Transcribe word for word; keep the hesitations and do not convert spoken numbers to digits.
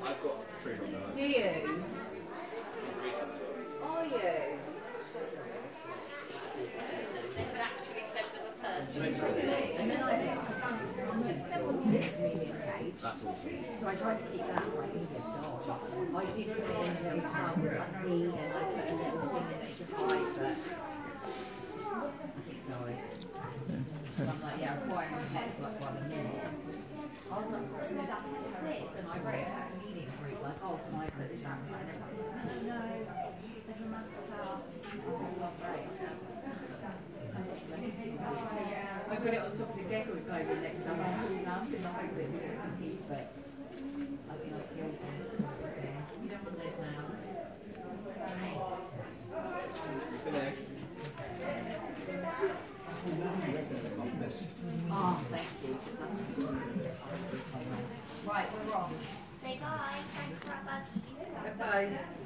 I've got three on there. Do you? Are you? They could actually send them a person. And then I just found this little convenience cage. That's awesome. So I tried to keep that like easiest dog. I did put it in a little tub with like pee and I put a little thing in it to hide, but I think it died. So I'm like, yeah, acquiring pets like one a minute. I was like, no, that is this. And I wrote it back in meeting group, like, oh, can I put this outside? And they're like, no, no, there's a map of our. I was like, well, great. I put it on top of the gecko maybe next time I pull enough in the hope that it will get some heat, but I'll be like, you you don't want this now. Finish. Oh, thank you. Right, we're off. Say bye. Thanks for our buggies. Bye.